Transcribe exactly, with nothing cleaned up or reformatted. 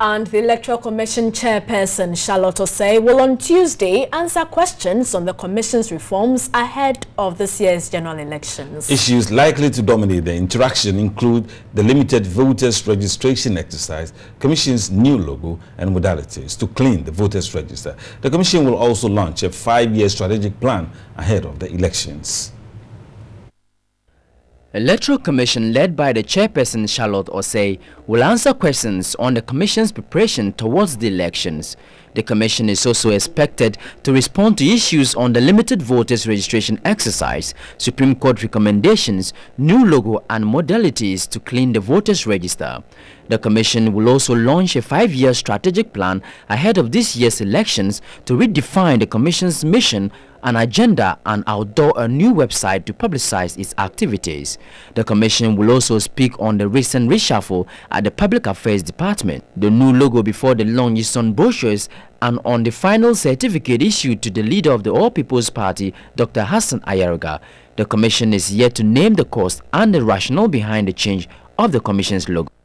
And the Electoral Commission Chairperson, Charlotte Osei, will on Tuesday answer questions on the Commission's reforms ahead of this year's general elections. Issues likely to dominate the interaction include the limited voters registration exercise, Commission's new logo and modalities to clean the voters register. The Commission will also launch a five-year strategic plan ahead of the elections. Electoral Commission led by the Chairperson Charlotte Osei will answer questions on the Commission's preparation towards the elections. The Commission is also expected to respond to issues on the limited voters registration exercise, Supreme Court recommendations, new logo and modalities to clean the voters register. The Commission will also launch a five-year strategic plan ahead of this year's elections to redefine the Commission's mission and agenda and outdoor a new website to publicize its activities. The Commission will also speak on the recent reshuffle at the Public Affairs Department, the new logo before the launch on brochures, and on the final certificate issued to the leader of the All People's Party, Doctor Hassan Ayariga. The Commission is yet to name the cost and the rationale behind the change of the Commission's logo.